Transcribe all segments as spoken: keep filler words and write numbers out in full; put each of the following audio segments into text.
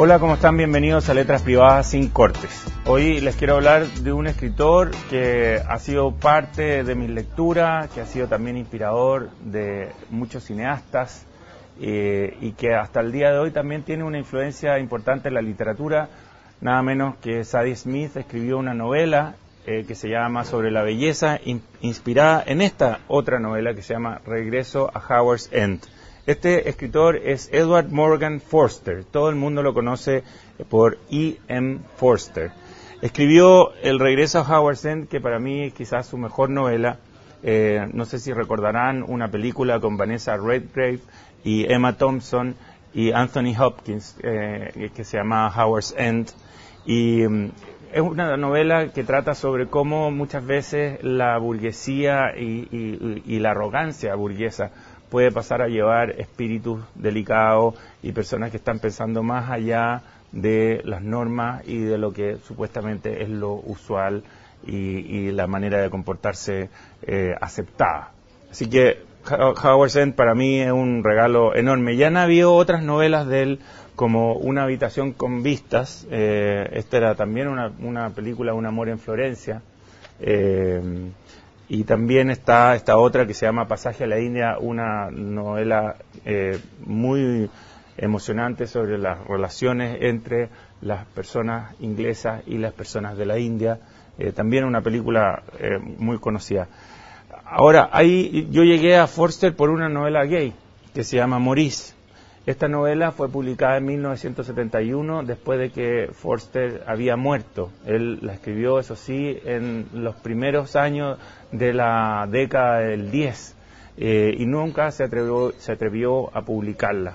Hola, ¿cómo están? Bienvenidos a Letras Privadas sin Cortes. Hoy les quiero hablar de un escritor que ha sido parte de mis lecturas, que ha sido también inspirador de muchos cineastas eh, y que hasta el día de hoy también tiene una influencia importante en la literatura. Nada menos que Zadie Smith escribió una novela eh, que se llama Sobre la belleza, in, inspirada en esta otra novela que se llama Regreso a Howard's End. Este escritor es Edward Morgan Forster, todo el mundo lo conoce por E M Forster. Escribió El regreso a Howard's End, que para mí es quizás su mejor novela. Eh, no sé si recordarán una película con Vanessa Redgrave y Emma Thompson y Anthony Hopkins, eh, que se llama Howard's End. Y um, es una novela que trata sobre cómo muchas veces la burguesía y, y, y la arrogancia burguesa puede pasar a llevar espíritus delicados y personas que están pensando más allá de las normas y de lo que supuestamente es lo usual y, y la manera de comportarse eh, aceptada. Así que Howard's End para mí es un regalo enorme. Ya han habido otras novelas de él, como Una habitación con vistas. Eh, esta era también una, una película, Un amor en Florencia. Eh, Y también está esta otra que se llama Pasaje a la India, una novela eh, muy emocionante sobre las relaciones entre las personas inglesas y las personas de la India. Eh, también una película eh, muy conocida. Ahora, ahí yo llegué a Forster por una novela gay que se llama Maurice. Esta novela fue publicada en mil novecientos setenta y uno, después de que Forster había muerto. Él la escribió, eso sí, en los primeros años de la década del diez, eh, y nunca se atrevió, se atrevió a publicarla.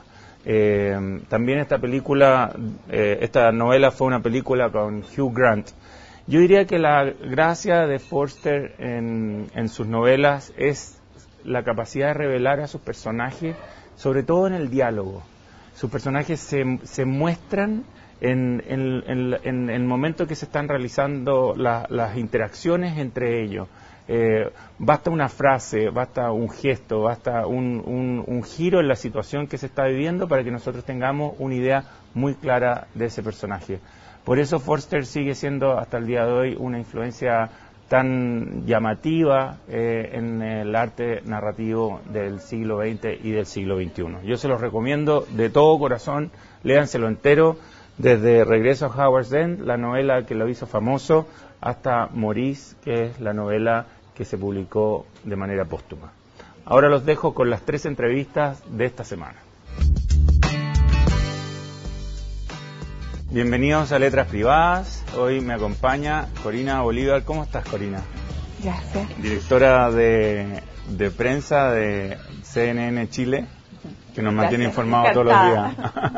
Eh, también esta película, eh, esta novela fue una película con Hugh Grant. Yo diría que la gracia de Forster en, en sus novelas es la capacidad de revelar a sus personajes, sobre todo en el diálogo. Sus personajes se, se muestran en, en, en, en el momento que se están realizando la, las interacciones entre ellos. Eh, basta una frase, basta un gesto, basta un, un, un giro en la situación que se está viviendo para que nosotros tengamos una idea muy clara de ese personaje. Por eso Forster sigue siendo hasta el día de hoy una influencia tan llamativa eh, en el arte narrativo del siglo veinte y del siglo veintiuno. Yo se los recomiendo de todo corazón, léanselo entero, desde Regreso a Howard's End, la novela que lo hizo famoso, hasta Maurice, que es la novela que se publicó de manera póstuma. Ahora los dejo con las tres entrevistas de esta semana. Bienvenidos a Letras Privadas. Hoy me acompaña Corina Bolívar. ¿Cómo estás, Corina? Gracias. Directora de, de prensa de C N N Chile, que nos mantiene informados todos los días.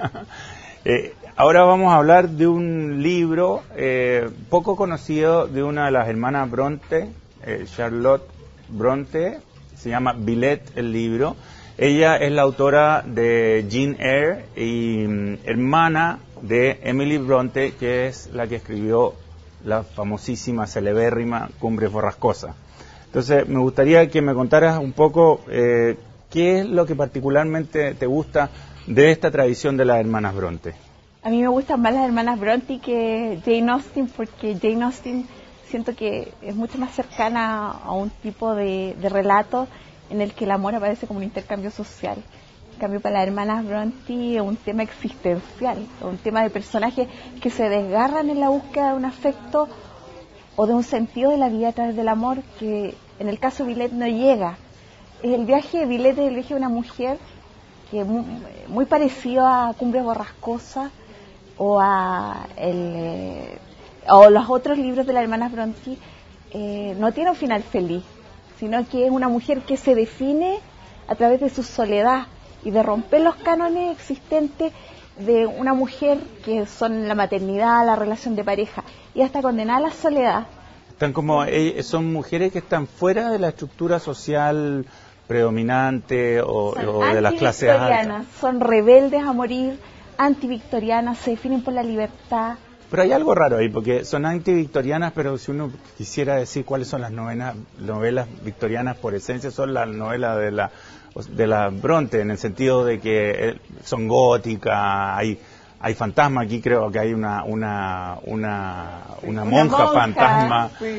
eh, ahora vamos a hablar de un libro eh, poco conocido de una de las hermanas Bronte, eh, Charlotte Bronte. Se llama Villette el libro. Ella es la autora de Jane Eyre y um, hermana de Emily Bronte, que es la que escribió la famosísima, celebérrima Cumbres Borrascosas. Entonces, me gustaría que me contaras un poco eh, qué es lo que particularmente te gusta de esta tradición de las hermanas Bronte. A mí me gustan más las hermanas Bronte que Jane Austen, porque Jane Austen siento que es mucho más cercana a un tipo de, de relato en el que el amor aparece como un intercambio social. En cambio, para las hermanas Bronte es un tema existencial, un tema de personajes que se desgarran en la búsqueda de un afecto o de un sentido de la vida a través del amor, que en el caso de Villette no llega. El viaje de Villette es el viaje de una mujer que es muy, muy parecido a Cumbres Borrascosas o a el, eh, o los otros libros de las hermanas Bronte. Eh, no tiene un final feliz, sino que es una mujer que se define a través de su soledad y de romper los cánones existentes de una mujer que son la maternidad, la relación de pareja, y hasta condenada a la soledad. Están como, son mujeres que están fuera de la estructura social predominante o, o de las clases altas. Son rebeldes a morir, antivictorianas, se definen por la libertad. Pero hay algo raro ahí, porque son antivictorianas, pero si uno quisiera decir cuáles son las novelas, novelas victorianas por esencia, son las novelas de la de la Bronte, en el sentido de que son góticas, hay hay fantasma, aquí creo que hay una una una, una, una monja, monja fantasma. Sí.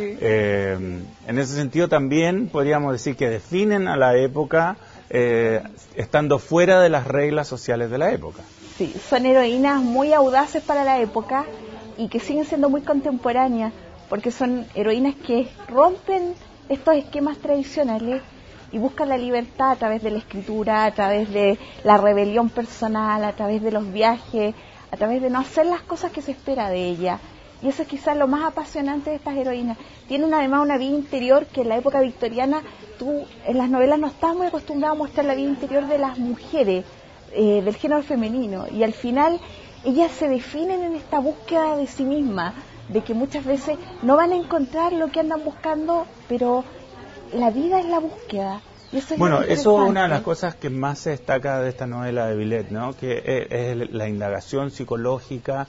Eh, en ese sentido también podríamos decir que definen a la época eh, estando fuera de las reglas sociales de la época. Sí, son heroínas muy audaces para la época y que siguen siendo muy contemporáneas, porque son heroínas que rompen estos esquemas tradicionales y buscan la libertad a través de la escritura, a través de la rebelión personal, a través de los viajes, a través de no hacer las cosas que se espera de ella. Y eso es quizás lo más apasionante de estas heroínas. Tienen además una vida interior que en la época victoriana, tú en las novelas no estabas muy acostumbrado a mostrar la vida interior de las mujeres, eh, del género femenino. Y al final ellas se definen en esta búsqueda de sí mismas, de que muchas veces no van a encontrar lo que andan buscando, pero la vida es la búsqueda. Y eso es bueno, eso es una de las cosas que más se destaca de esta novela de Villette, ¿no? Que es, es la indagación psicológica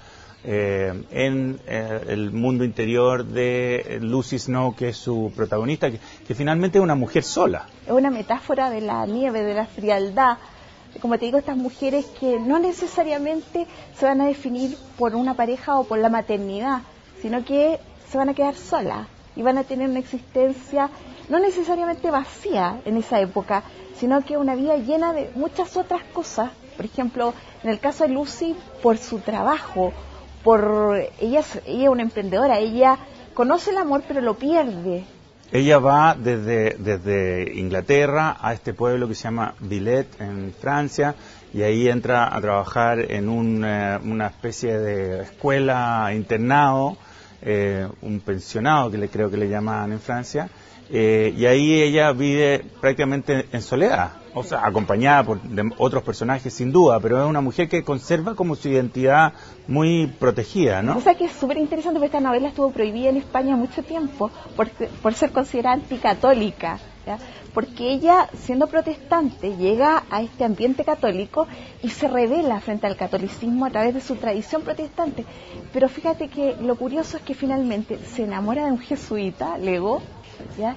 eh, en eh, el mundo interior de Lucy Snow, que es su protagonista, que, que finalmente es una mujer sola. Es una metáfora de la nieve, de la frialdad. Como te digo, estas mujeres que no necesariamente se van a definir por una pareja o por la maternidad, sino que se van a quedar solas y van a tener una existencia no necesariamente vacía en esa época, sino que una vida llena de muchas otras cosas. Por ejemplo, en el caso de Lucy, por su trabajo, por ella es, ella es una emprendedora, ella conoce el amor pero lo pierde. Ella va desde, desde Inglaterra a este pueblo que se llama Villette en Francia, y ahí entra a trabajar en un, eh, una especie de escuela internado, eh, un pensionado que le creo que le llaman en Francia. Eh, y ahí ella vive prácticamente en soledad, o sea, acompañada por de otros personajes sin duda, pero es una mujer que conserva como su identidad muy protegida, ¿no? O sea que es súper interesante, porque esta novela estuvo prohibida en España mucho tiempo por, por ser considerada anticatólica, ¿ya? Porque ella, siendo protestante, llega a este ambiente católico y se revela frente al catolicismo a través de su tradición protestante. Pero fíjate que lo curioso es que finalmente se enamora de un jesuita, Lego, ¿ya?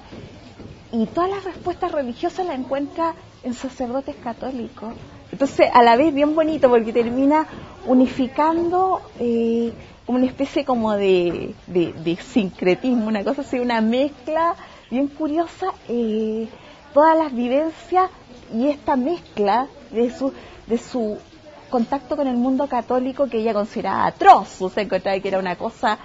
Y todas las respuestas religiosas las encuentra en sacerdotes católicos. Entonces, a la vez bien bonito, porque termina unificando eh, como una especie como de, de, de sincretismo, una cosa así, una mezcla bien curiosa, eh, todas las vivencias y esta mezcla de su, de su contacto con el mundo católico, que ella consideraba atroz, o sea, encontraba que era una cosa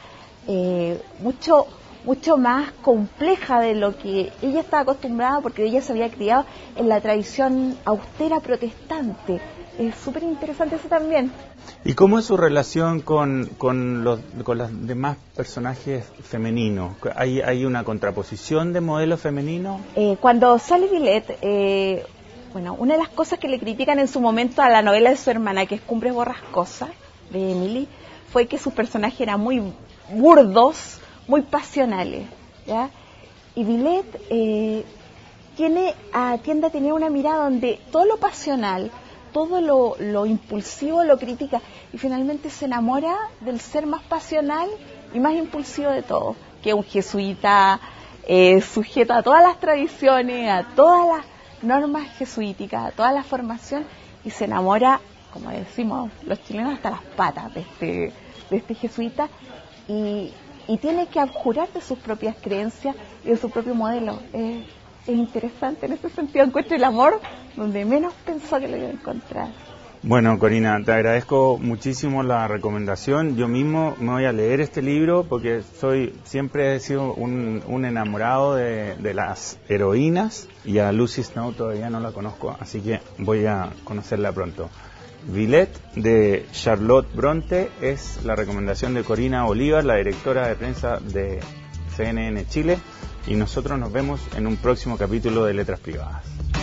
eh, mucho mucho más compleja de lo que ella estaba acostumbrada, porque ella se había criado en la tradición austera protestante. Es súper interesante eso también. ¿Y cómo es su relación con, con, los, con los demás personajes femeninos? ¿Hay, hay una contraposición de modelos femeninos? Eh, cuando sale Villette, eh, bueno, una de las cosas que le critican en su momento a la novela de su hermana, que es Cumbres Borrascosas, de Emily, fue que sus personajes eran muy burdos, muy pasionales, ¿ya? Y Villette eh, tiene, a, tiende a tener una mirada donde todo lo pasional, todo lo, lo impulsivo lo critica, y finalmente se enamora del ser más pasional y más impulsivo de todo, que es un jesuita eh, sujeto a todas las tradiciones, a todas las normas jesuíticas, a toda la formación, y se enamora, como decimos los chilenos, hasta las patas de este, de este jesuita, y y tiene que abjurar de sus propias creencias y de su propio modelo. Eh, es interesante en ese sentido, encuentro el amor donde menos pensó que lo iba a encontrar. Bueno, Corina, te agradezco muchísimo la recomendación. Yo mismo me voy a leer este libro porque soy siempre he sido un, un enamorado de, de las heroínas, y a Lucy Snow todavía no la conozco, así que voy a conocerla pronto. Villette, de Charlotte Bronte, es la recomendación de Corina Olivar, la directora de prensa de C N N Chile, y nosotros nos vemos en un próximo capítulo de Letras Privadas.